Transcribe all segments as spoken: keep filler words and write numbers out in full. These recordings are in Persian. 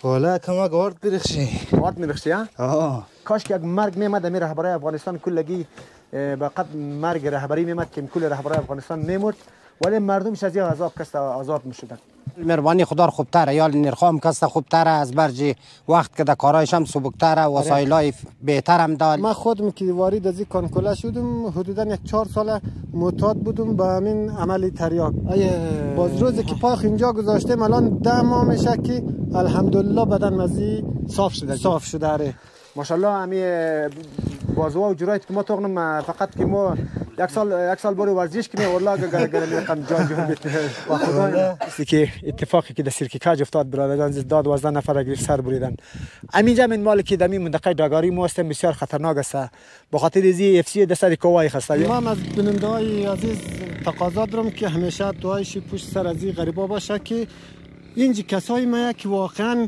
کوله کمک آرد برخشی آرد میرخشی ها؟ آه کاش که یک مرگ میمد امیر رهبرای افغانستان کلگی به قد مرگ رهبری میمد که کل رهبرای افغانستان میمرد ولی مردمش از این عذاب کست آزاد میشدن. مهربانی خدا خوبتره یا نرخام کست خوبتره از برجی وقت که در کارایش هم سبکتره وسایلای بهتر هم دال. من خودم که وارد از این کانکوله شدم حدودا یک چهار سال معتاد بودم به همین عمل تریاک. باز روزی که پاخ اینجا گذاشتم الان ده ماه میشه که الحمدلله بدن مزی صاف شده صاف شده اره. ماشاءالله همی بازوها و جرایت که ما تاغنم فقط که ما یک سال یک سال باری ورزش کنیم والله گرمی رقم جان جان بیت با خدا است که اتفاقی که در سیرکی کاج افتاد برادران زد داد دوازده نفر گرفت سر بریدن. همینجا من مال که دمی منطقه داگاری ما هستیم بسیار خطرناک است به خاطر ازی اف سی دست کوای خسته. ما از بیننده های عزیز تقاضا دارم که همیشه دعایش پشت سر از این غریبا باشه که اینج کسای ما که واقعا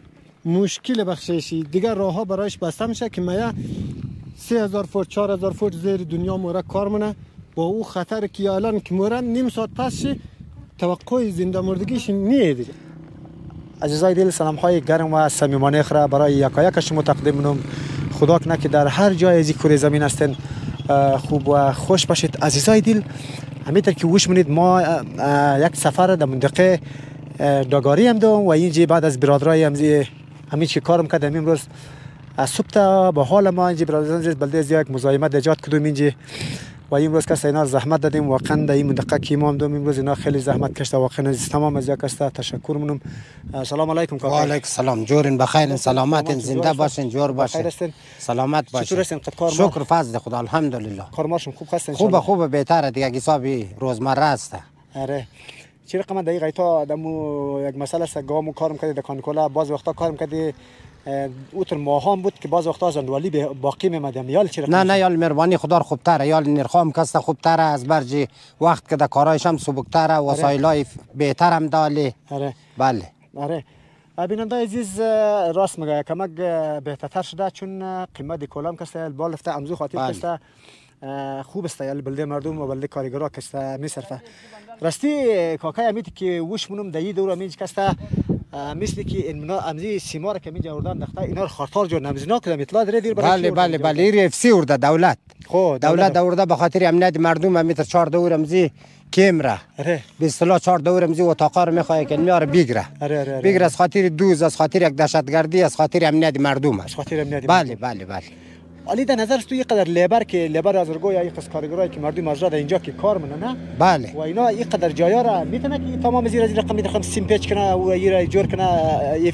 مشکل بخششی دیگر راه ها برایش بسته میشه که ما سه هزار فوت چهار هزار فوت زیر دنیا مورد کار منه با او خطر که الان که مورد نیم ساعت پس توقع زنده مردگیش نیه دیگه. عزیزای دل سلام های گرم و صمیمانه خرا برای یکایک شما تقدیم می‌کنم. خدا کنه که در هر جای از کره زمین هستین خوب و خوش باشید عزیزای دل. همینطور که وش منید ما یک سفر در منطقه داگاری هم دارم و اینجا بعد از برادرای هم همین که کارم کردم امروز از صبح تا با حال ما اینجا برادران زیاد بلده از یک مزاحمت ایجاد کردیم اینجا و امروز کس اینا زحمت دادیم واقعا در این منطقه که امام دوم امروز اینا خیلی زحمت کشته واقعا از تمام از یک است تشکر منم. سلام علیکم کاکا. و علیکم سلام جورین بخیر سلامت زنده باشین جور باشین سلامت باشین. چطور هستین کار؟ شکر فضل خدا الحمدلله. کار ماشون خوب هستین؟ خوبه خوبه بهتره دیگه حسابی روزمره است. آره چی رقم دقیقه تا دمو یک مسئله است گامو کارم کردی در کانکولا باز وقتا کارم کردی اوتر ماهام بود که باز وقتا زندوالی باقی میمدم یال چی رقم؟ نه نه یال مهربانی خدا خوبتره یال نرخام کست خوبتره از برجی وقت که در کارایش هم سبکتره وسایلای بهتر هم دالی. آره بله آره بیننده عزیز راست میگه کمک بهتر شده چون قیمت کلام کسته بال رفته امزو خاطر کسته خوب است یال بلده مردم و بلده کارگرا کسته میصرفه راستی کاکای امیت که وش منم دایی دور امینج کسته مثل که این امزی سیمار که میجا وردان دخته اینا خاطر جو نمزنا کدام اطلاع داره دیر برای بله بله بله ای اف سی ورده دولت خو دولت ورده به خاطر امنیت مردم امیت چهار دور امزی کیمرا اره به اصطلاح چهار دور امزی و تاقار میخواد که میاره بیگره اره اره بیگره از خاطر دوز از خاطر یک دهشتگردی از خاطر امنیت مردم از خاطر امنیت بله بله بله. علی در نظر تو اینقدر لیبر که لیبر از رگوی یا قص کارگرایی که مردم از اینجا که کار منه نه بله و اینا اینقدر جایا را میتونه که تمام زیر از رقم میتونه سیم پیچ کنه و یه جور کنه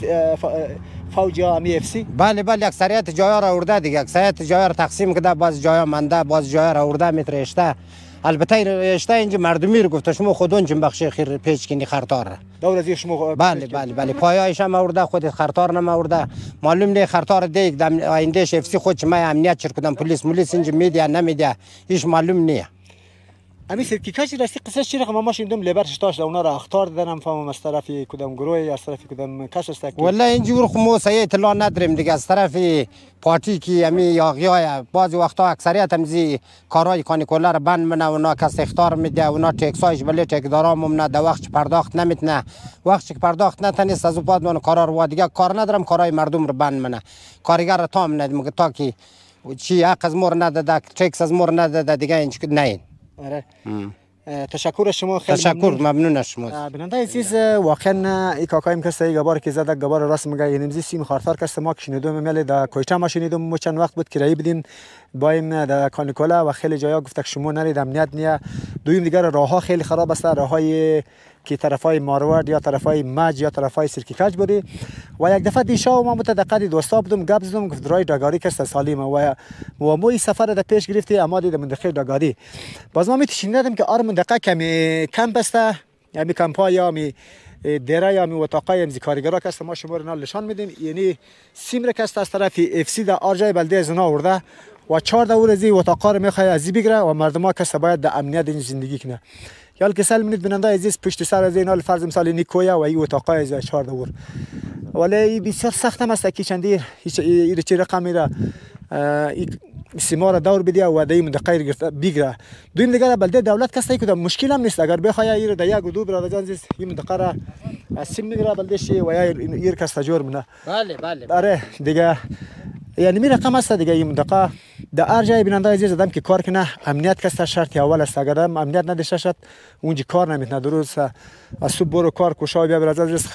فوج یا ام اف سی. بله بله اکثریت جایا را ورده دیگه اکثریت جایا را تقسیم کرده باز جایا مانده باز جایا را ورده میترشته البته رشته اینجا مردمی رو گفته شما خودون چون بخش خیر پیچ کنی خرطار دور از شما بله بله بله پایایش هم آورده خود خرطار نم آورده معلوم نه خرطار دیگ دم آینده اف سی خود چه ما امنیت چر کدام پلیس پلیس اینجا میدیا نمیدیا هیچ معلوم نه. امی سرکی کاش راستی قصه چی رقم ماشین دوم لیبر شتاش اونا را اختار دادن فهم از طرف کدام گروه از طرف کدام کس است که والله اینجور خو مو سایه اطلاع نداریم دیگه از طرف پارتی کی امی یاغیای بعض وقتا اکثریت همزی کارهای کانیکولا را بند منه اونا کس اختار میده اونا تکسایش بله تکدارام نه در وقت پرداخت نمیتنه وقتی که پرداخت نتنیست از بعد من کارا رو دیگه کار ندارم کارهای مردم رو بند منه کارگر را تام نده مگه تا کی چی حق از مور نداده تکس از مور نداده دیگه اینج نه. آره تشکر شما خیلی تشکر ممنون از شما. بنده عزیز واقعا این کاکایم کسته گبار که زده گبار راست میگه یعنی مزی سیم خاطر کسته ما شنیدم مل در کویتا ما شنیدم ما چند وقت بود کرایی بدین بایم در کانیکولا و خیلی جایا گفته شما نرید امنیت نیا دویم دیگه راه ها خیلی خراب است راههای که طرفای ماروارد یا طرفای مج یا طرفای سرکی کج بودی و یک دفعه دیشا ما متدقیق دوستا بودم گپ زدم گفت رای داگاری کسته سالم و و مو سفر در پیش گرفتی اما در منطقه داگاری باز ما میتشینیدم که آر منطقه کمی کمپ است یعنی کمپا یا می دیره یا می وتاقای امزی کارگرا کسته ما شما رو نشان میدیم یعنی سیمر کسته از طرف اف سی در آرجای بلده زنا ورده و چهار دور از وتاقا رو میخواد از بگیره و مردم ها کسته باید در امنیت زندگی کنه. یال که سال منید بیننده عزیز پشت سر از اینال فرض مثال نیکویا و ای اتاقای از چهار دور ولی بسیار سخت هم است که چندی هیچ این چه رقمی را سیمار دور بدیا و دایم دقیق گرفت بگیره دویم دیگه بلده دولت کسی که مشکل هم نیست اگر بخواد این در یک و دو برادران عزیز این منطقه را از سیم میگیره بلدش و یا ایر کس تجار منه. بله بله. آره دیگه یعنی می رقم است دیگه این منطقه در هر جای بیننده عزیز آدم که کار کنه امنیت کست شرط اول است. اگر امنیت نداشته شد اونجا کار نمیتونه. درست از صبح برو کار کوشا بیا برات عزیز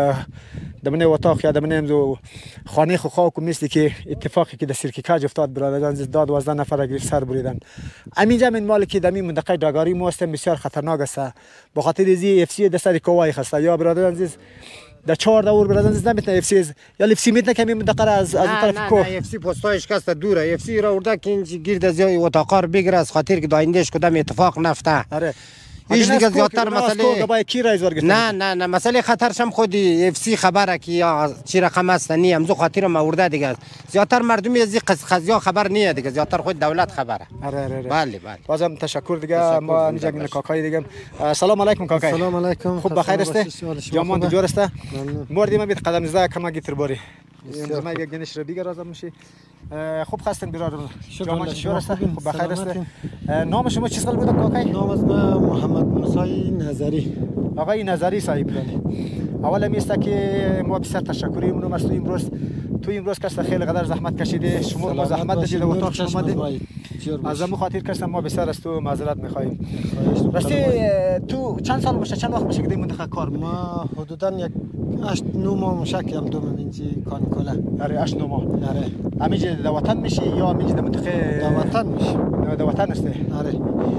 دمنه اتاق یا دمنه خانه خو خاک مثل که اتفاقی که در سرکی کاج افتاد برادر عزیز داد دوازده نفر گرفت سر بریدن. همینجا من مال که دمی منطقه داگاری ما است بسیار خطرناک است. به خاطر ازی اف سی دست کوای خست یا برادر عزیز در چهار دور برادر عزیز نمیتونه اف سی یا اف سی میتونه کمی منطقه از از طرف کو نه اف سی پستایش کست دوره. اف سی را ورده که اینج گیر از اتاقار بگیره از خاطر که دایندش کدام اتفاق نفته. آره هیچ دیگه زیادتر مسئله دبای کی رایز ورگشت. نه نه نه مسئله خطرش هم خودی اف سی خبره که یا چی رقم است نی امزو خاطر ما ورده دیگه زیادتر مردمی از قضیه خبر نیه دیگه زیادتر خود دولت خبره. آره آره بله بله. بازم تشکر دیگه ما اینجا گین کاکای دیگه. سلام علیکم کاکای. سلام علیکم. خوب بخیر است؟ جامان تو جور است؟ مردی ما بیت قدم زده کما گیتر باری. امروز ما یک گنش رو دیگه رازم میشی. خوب خواستن برادر. جامان جور است؟ خوب بخیر است؟ نام شما چی بود کاکای؟ نام از محمد موسی نظری. آقای نظری صاحب. اول میسته که ما بسیار تشکری میکنم از تو امروز تو امروز کس خیلی قدر زحمت کشیده شما ما زحمت داشتید و اتاق شما دید از همون خاطر کس ما بسیار از تو معذرت میخوایم. راستی تو چند سال باشه چند وقت باشه که در منطقه کار میکنی؟ ما حدودا یک هشت نه ماه مشکم دوم اینجی کانه کوله. آره هشت نه ماه. آره همینجا در وطن میشی یا همینجا در منطقه در وطن میشی؟ در وطن هستی؟ آره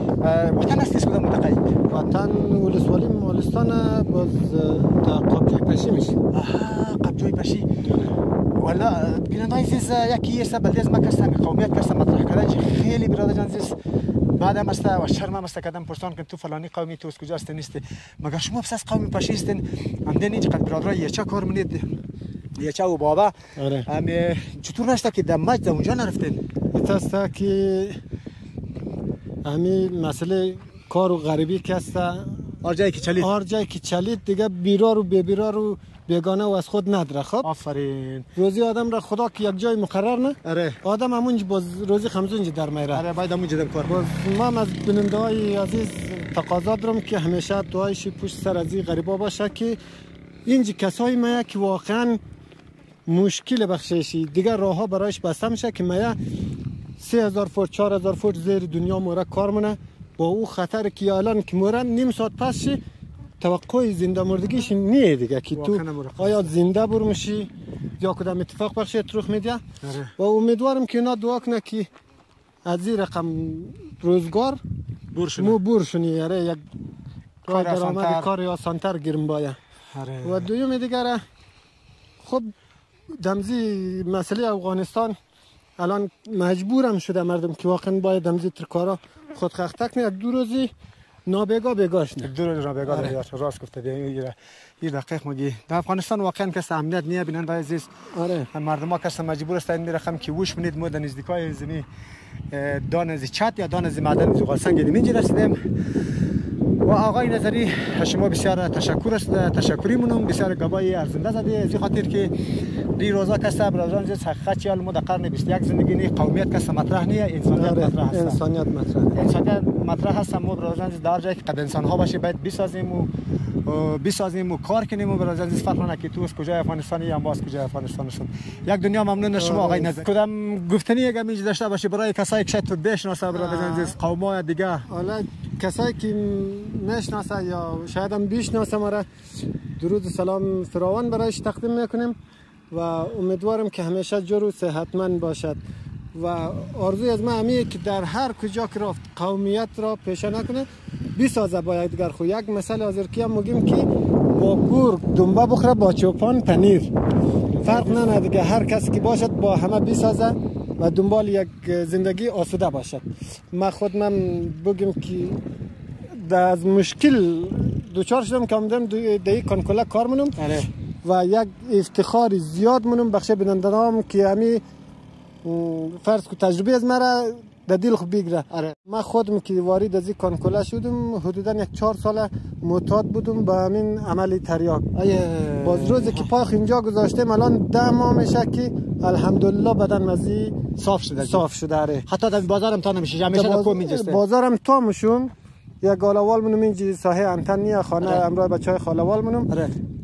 وطن هستی کدام منطقه؟ وطن ولسوالی مولستان باز تا قبجوی پشی میشی. آها قبجوی پشی. والا بیننده عزیز یکی است بلدی از ما کسم قومیت کسم مطرح کردن خیلی برادر عزیز بعدم است و شرم است کردن پرسان که تو فلانی قومی تو از کجا هستی نیستی مگر شما بس از قومی پشی هستین همدن اینج قد برادر یه چه کار منید یه چه و بابا آره ام چطور نشته که در مجد اونجا نرفتین ایتاستا که همین مسئله کار و غریبی که است هر جایی که چلید هر جایی که چلید دیگه بیرا رو به بیرا رو بیگانه و از خود نداره. خب آفرین روزی آدم را خدا که یک جای مقرر نه آره آدم همونج باز روزی خمسونج در میره. آره باید همونجا دم کار باز ما از بیننده های عزیز تقاضا دارم که همیشه دعایش پشت سر از این غریبا باشه که اینج کسای ما که واقعا مشکل بخششی دیگه راه ها برایش بسته میشه که ما سه هزار فوت چهار هزار فوت زیر دنیا مورا کار مونه با او خطر که الان که مورا نیم ساعت پس شی توقع زنده مردگیش نیه دیگه که تو آیا زنده برمشی یا کدام اتفاق بخشی رخ میده. و امیدوارم که اینا دعا کنه که از این رقم روزگار مو برشونی یاره یک راه درآمد کار آسانتر گیرم باید. و دویم دیگه خب دمزی مسئله افغانستان الان مجبورم شده مردم که واقعا باید دمزی ترکارا خود خختک نه دو روزی نابگاه بگاش نه دو روز نابگاه آره. راست گفته دیگه یه دقیق میگی در افغانستان واقعا کس امنیت نیه بیننده عزیز. آره مردم ها کس مجبور هستند میرخم که وش منید مو در نزدیکای زمین دان از چت یا دان از معدن زغال سنگ اینجا رسیدیم. و آقای نظری شما بسیار تشکر است تشکری منم بسیار گواهی ارزنده زدی از این خاطر که دی روزا کسا برادران عزیز حقیقت چیال ما در قرن بیست و یک زندگی نی قومیت کس مطرح نیه انسانیت مطرح است. انسانیت مطرح انسانیت مطرح است. ما برادران عزیز در جایی که قد انسان ها باشه باید بسازیم و بسازیم و کار کنیم و برادران عزیز فرق نکنه که تو از کجای افغانستانی یا ما از کجای افغانستان هستیم. یک دنیا ممنون از شما آقای نظری. کدام گفتنی اگه میج داشته باشه برای کسایی که شاید بشناسه برادران عزیز قوم‌های دیگه حالا کسایی که نشناسه یا شاید هم بشناسه مرا درود و سلام فراوان برایش تقدیم میکنیم و امیدوارم که همیشه جور و صحتمند باشد و آرزوی از ما همیه که در هر کجا که رفت قومیت را پیشه نکنه بسازه با یکدیگر خو. یک مثال حاضر کیم میگیم که با گرگ دنبه بخوره با چوپان پنیر فرق نه دیگه هر کس که باشد با همه بسازه و دنبال یک زندگی آسوده باشد. ما خود من بگم که از مشکل دوچار شدم که آمدم در کانه کوله کار منم و یک افتخار زیاد منم بخش بینندگانم که همی فرض کو تجربه از مرا در دل خود بگیره. آره. من خودم که وارد از کانه کوله شدم حدودا یک چهار سال معتاد بودم با همین عمل تریاک. باز روزی که پاخ اینجا گذاشتم الان ده ماه میشه که الحمدلله بدن مزی صاف شده صاف شده. آره. حتی در بازارم تا نمیشه همیشه در کوم اینجاست. بازارم تا مشون یک گالوال منم اینجا ساحه انتن نیه خانه امرای بچهای خالوال منم. آره.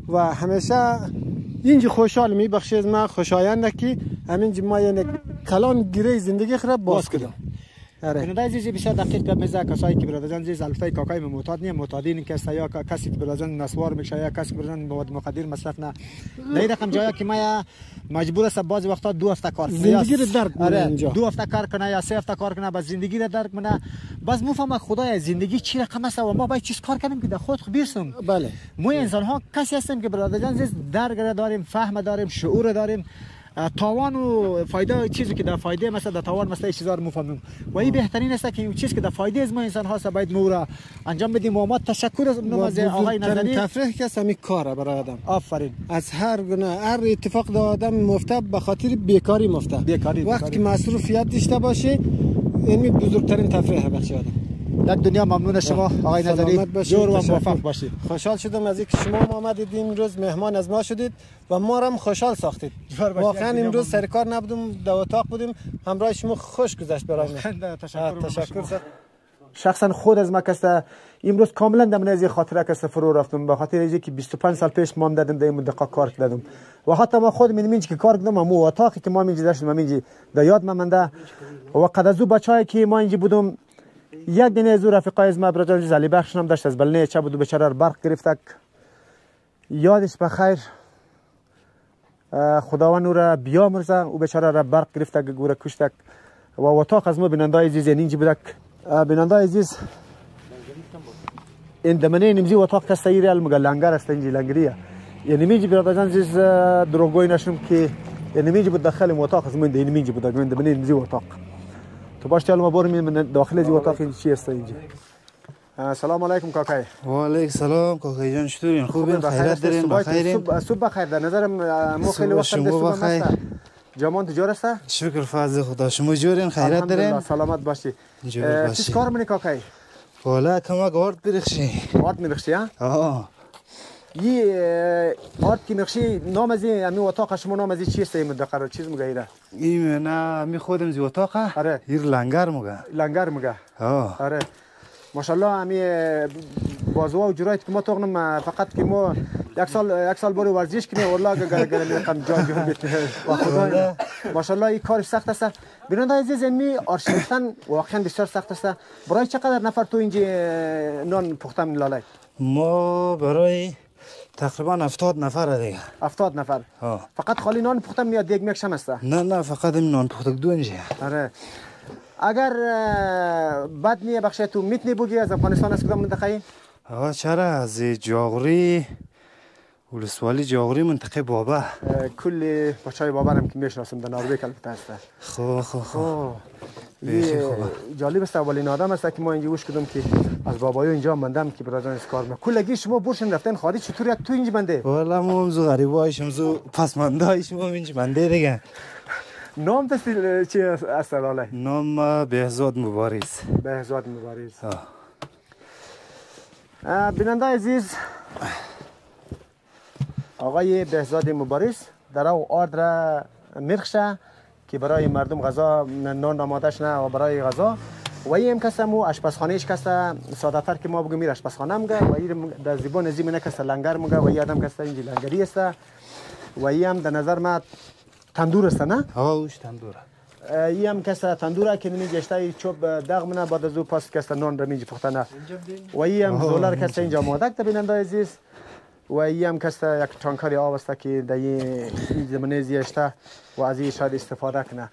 و همیشه اینجا خوشحال می بخشید ما خوشاینده که همینجا ما یعنی کلان گیره زندگی خراب باز کردم. آره. من عزیزی بسیار دقیق به مثل کسایی که برادران زیز الفای کاکای معتاد نیم معتادین که یا کسی که برادران نسوار میشه یا کسی که برادران مواد مخدر مصرف نه نه رقم جایی که ما مجبور است بعضی وقتا دو هفته کار کنه زندگی رو درک کنه اینجا دو هفته کار کنه یا سه هفته کار کنه بس زندگی رو درک کنه بس مفهم خدای زندگی چی رقم است و ما باید چیز کار کنیم که در خود بیرسیم. بله ما انسان ها کسی هستیم که برادران زیز درک داریم فهم داریم شعور داریم تاوان و فایده چیزی که در فایده مثلا در تاوان مثلا چیزا رو میفهمیم و این بهترین است که چیزی که در فایده از ما انسان ها باید ما را انجام بدیم و ما تشکر از آقای نظری تفریح که سمی کاره برای آدم. آفرین. از هر گونه هر اتفاق در آدم مفته به خاطر بیکاری مفته بیکاری وقتی که مصروفیت داشته باشه این بزرگترین تفریح بخش آدم. در دنیا ممنون شما آقای نظری جور و موفق باشید. خوشحال شدم از اینکه شما آمدید امروز مهمان از ما شدید و ما را هم خوشحال ساختید. واقعا امروز سر کار نبودیم در اتاق بودیم همراه شما خوش گذشت برای ما. تشکر تشکر. شخصا خود از ما کسته امروز کاملا در منازی خاطره کسته فرو رفتم به خاطر اینکه بیست و پنج سال پیش ما دادم در این منطقه کار کردم و حتی ما خود من که کار کردم مو اتاقی که ما اینجا داشتیم اینجا در یاد مانده و قد از او بچه‌ای که ما اینجا بودم یک دینه از رفیقای از ما برادر علی بخش هم داشت از بلنه چه بود بیچاره برق گرفتک یادش بخیر خداوند او را بیامرزه او بیچاره را برق گرفتک گوره کشتک و اتاق از ما بیننده عزیز اینجا بودک بیننده عزیز این دمنه نمزی اتاق که سیری المگا لنگر است اینجا لنگریه یعنی میجی برادر عزیز دروغگویی نشم که یعنی میجی بود داخل اتاق از من این میجی بود من دمنه نمزی اتاق تو باش تعال ما بریم من داخل از اتاق این چی است اینجا. سلام علیکم کاکای. و علیکم سلام کاکای جان چطورین خوبین خیرت دارین بخیرین صبح صبح بخیر در نظرم ما خیلی وقت شما بخیر جامان تجار است شکر فضل خدا شما جورین خیرت دارین سلامت باشی جور باشی چی کار میکنی کاکای والا کما گارد برخشی آرد میرخشی ها آه یه آرد که میرخشی نام از این امی اتاق شما نام از این چیست این منطقه رو چیز میگه این نه می خودم زی اتاقه آره هیر لنگر میگه لنگر میگه آه آره ماشاءالله امی بازوا و جرایت که ما توغنم فقط که ما یک سال یک سال برای ورزش کنیم والله گره گره میرقم جا جا بیت و خدا ماشاءالله این کارش سخت است بیننده عزیز می آرشیفتن واقعا بسیار سخت است برای چقدر نفر تو اینجا نان پختم لالای ما برای تقریبا هفتاد نفر دیگه هفتاد نفر آه. فقط خالی نان پختم یا دیگ میکشم است نه نه فقط این نان پختک دو اینجا آره اگر بد نیه بخشه تو میتنی بگی از افغانستان از کدام منطقه ای؟ آقا چرا از جاغوری ولسوالی جاغوری منطقه بابا کل بچهای بابا هم که میشناسم در نروژ البته هست خب خب خب جالب است اولین آدم است که ما اینجا گوش کردم که از بابایو اینجا ماندم که برادران کار میکنن کلگی شما برشن رفتن خارج چطور تو اینجا منده والا ما هم زو غریبایشم زو پسماندایشم هم اینجا منده دیگه نام دستی چی است لاله نام بهزاد مبارز بهزاد مبارز ها بیننده عزیز آقای بهزاد مبارز در او آرد را میرخشه که برای مردم غذا نان آمادهش نه و برای غذا و این کسا مو آشپزخانهش کسا ساده تر که ما بگیم میر آشپزخانه میگه و این در زبان زمینه کسا لنگر میگه و این آدم کسا اینجا لنگری است و این هم در نظر ما تندور است نه ها اوش تندوره این هم کسا تندوره که نمی جشته چوب داغ منه بعد از او پاس کسا نان را میجی پختنه و این هم زولار کسا اینجا آماده تا بیننده عزیز و این هم کسا یک تانکری آب است که در این زمینه زیشته و از این شاید استفاده کنه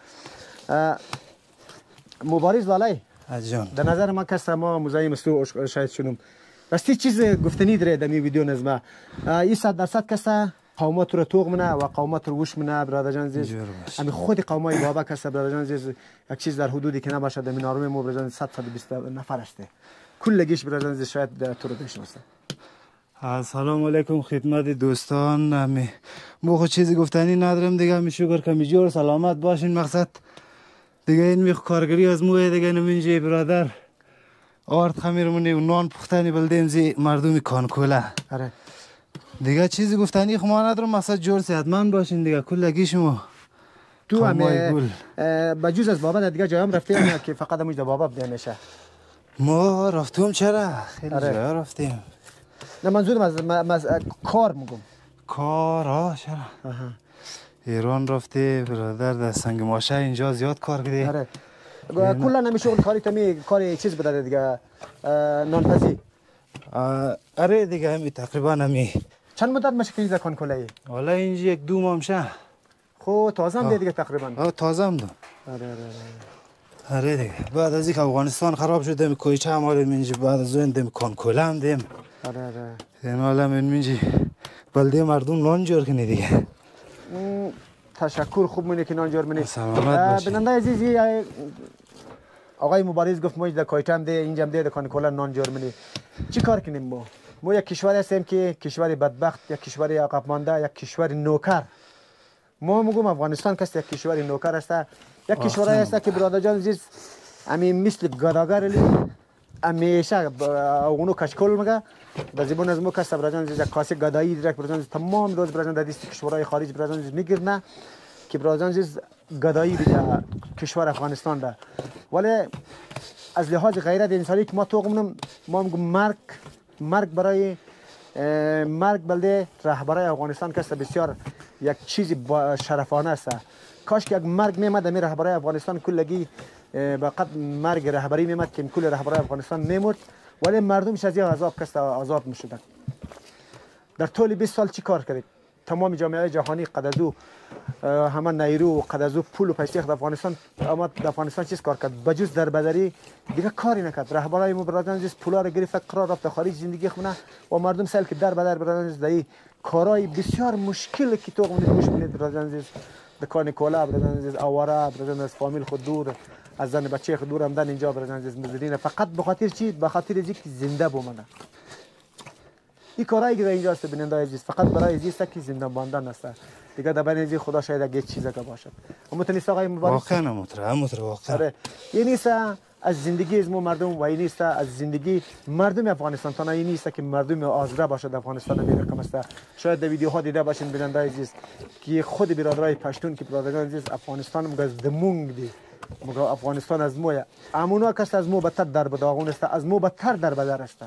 مبارز لاله اجان در نظر ما کسا ما مزاحم است و شاید شنوم راستی چیز گفتنی داره در این ویدیو نظمه این صد درصد کسا قومات رو توغ منه و قومات رو وش منه برادر جان عزیز امی خود قومای بابا کسا برادر جان عزیز یک چیز در حدودی که نباشه در منارم ما برادر جان صد صد و بیست نفر است کلگیش برادر جان عزیز شاید تو رو بشناسه السلام علیکم خدمت دوستان امی ما خود چیزی گفتنی ندارم دیگه امی شکر که می جور سلامت باشین مقصد دیگه این می کارگری از موه دیگه نمینجی برادر آرد خمیرمونی و نان پختنی بلدیم زی مردمی کانکوله آره دیگه چیزی گفتنی خما ندارم مقصد جور صحتمند باشین دیگه کلگی شما تو هم بجوز از بابا دیگه جایم رفتیم که فقط همونج در بابا بده میشه ما رفتیم چرا خیلی جا رفتیم نه منظورم از, از کار میگم کار ها چرا ایران رفته برادر در سنگ ماشه اینجا زیاد کار کرده. آره کلا نمی شغل کاری تمی کاری چیز بده دیگه نانپزی. آره دیگه همی تقریبا همی. چند مدت میشه که اینجا کان کوله؟ حالا اینجا یک دو ماه میشه. خب تازه هم دیگه تقریبا. آه تازه هم دو. آره آره آره. آره دیگه بعد از اینکه افغانستان خراب شد دم کویچه هم آره اینجا بعد از اون دم کان کوله هم دیم. آره آره. این حالا من اینجا بلده مردم نان جور کنی دیگه. تشکر خوب مونه که نان جور منی. سلامت باشی. بننده عزیزی آقای مبارز گفت ما در کویته هم ده اینجا هم ده کان کوله نان جور منی. چی کار کنیم ما؟ ما یک کشور هستیم که کشور بدبخت، یک کشور عقب مانده، یک کشور نوکر. ما میگم افغانستان کس یک کشور نوکر است. یک کشوری است که برادر جان عزیز همین مثل گداگر لی همیشه اونو کشکول میگه در زبان از ما کس برادر جان عزیز یک کاسه گدایی درک برادر جان تمام روز برادر در دست کشورهای خارج برادر جان عزیز میگیرنه که برادر جان عزیز گدایی بیده کشور افغانستان ده. ولی از لحاظ غیرت انسانی که ما توقمونم ما میگم مرگ مرگ برای مرگ بلده رهبرای افغانستان که بسیار یک چیزی شرفانه است. کاش که یک مرگ میمد می رهبرای افغانستان کلگی فقط مرگ رهبری میمد که کل رهبرای افغانستان میمرد ولی مردمش از این عذاب کست آزاد میشدن. در طول بیست سال چی کار کرد؟ تمام جامعه جهانی قدازو همه نیرو قدازو پول و پیسه افغانستان اما افغانستان چیز کار کرد؟ بجز در بدری دیگه کاری نکرد. رهبرای ما برادران عزیز پولا رو گرفت قرار رفت خارج زندگی خونه و مردم سال که در بدر برادران عزیز دایی کارهای بسیار مشکل که تو قوم نمیش کنید برادران عزیز دکان کوله برادران عزیز آواره برادران از فامیل خود دور از زن بچه خود دور همدن اینجا برادران عزیز مزدین فقط به خاطر چی؟ به خاطر اینکه زنده بمونه. این کارایی که اینجا است بیننده عزیز فقط برای عزیز است که زنده ماندن است. دیگه در بین خدا شاید اگه چیزی که باشد. اما تنیست آقای مبارک واقعا متر متر واقعا. آره این نیست از زندگی از ما مردم و این نیست از زندگی مردم افغانستان تا این نیست که مردم آزاده باشد افغانستان به رقم است. شاید در ویدیوها دیده باشین بیننده عزیز که خود برادرای پشتون که برادران عزیز افغانستان مگه دمونگ دی مگه افغانستان از مویا امونا کس از مو بدتر در بداغون است از مو بدتر در بدر است.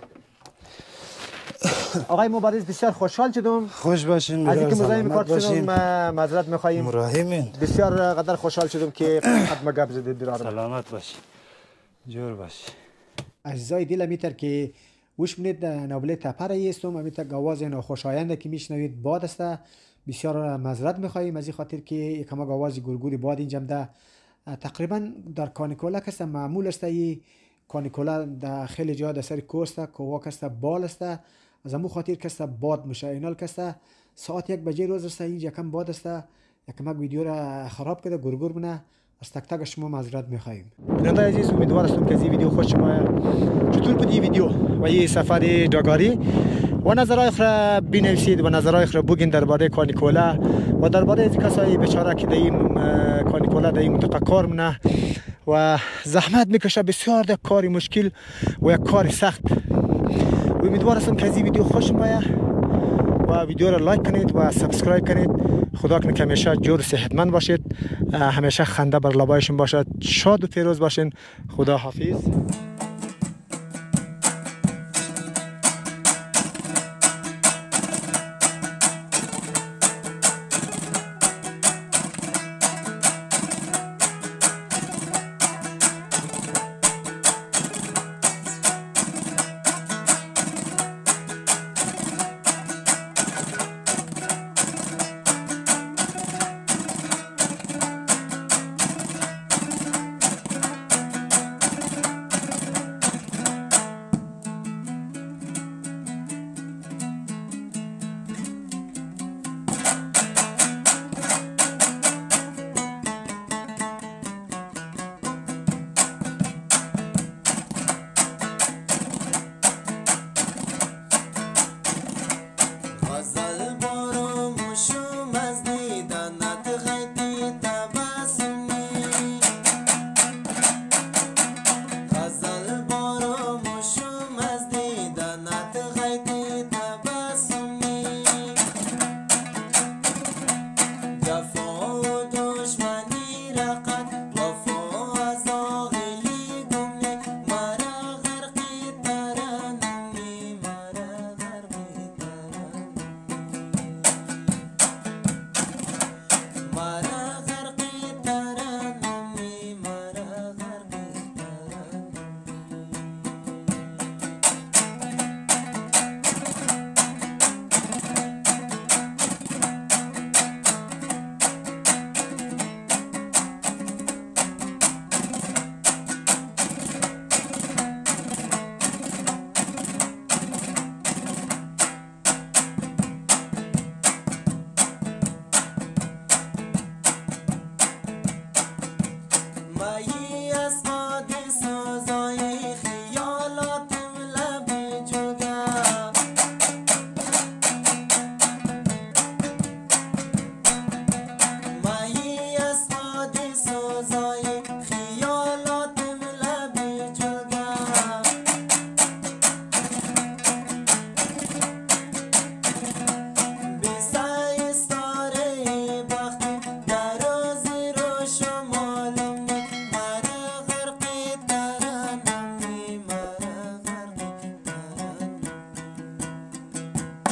آقای مبارز بسیار خوشحال شدم. خوش باشین. از اینکه مزاحم کار شدم معذرت می‌خوایم. مراهمین. بسیار قدر خوشحال شدم که خدمت گپ زدید برادر. سلامت باشی. جور باشی. عزیزای دل میتر که وش منید نابله تپر هستم امیت گواز ناخوشایند که میشنوید باد است. بسیار معذرت می‌خوایم از این خاطر که یکم گواز گورگوری باد اینجا ده تقریبا در کانیکولا کس معمول است. ای کانیکولا در خیلی جا در سر کوست کووا کس بال است. از امو خاطر کسته باد میشه اینال کسته ساعت یک بجه روز است اینجا کم باد است یکم ویدیو را خراب کرده گرگر بنه از تک تک شما معذرت میخواهیم. بیننده عزیز امیدوار هستم که این ویدیو خوش شما چطور بود این ویدیو و این سفر داگاری و نظرهای خود بنویسید و نظرهای خود بگین درباره کانیکولا و درباره از کسای بیچاره که در این کانیکولا در این منطقه کار منه و زحمت میکشه بسیار در کار مشکل و یک کار سخت. امیدوار هستم که از این ویدیو خوش بیاید و ویدیو را لایک کنید و سابسکرایب کنید. خدا کنه که همیشه جور صحتمند باشید، همیشه خنده بر لبایشون باشد، شاد و پیروز باشین. خدا حافظ.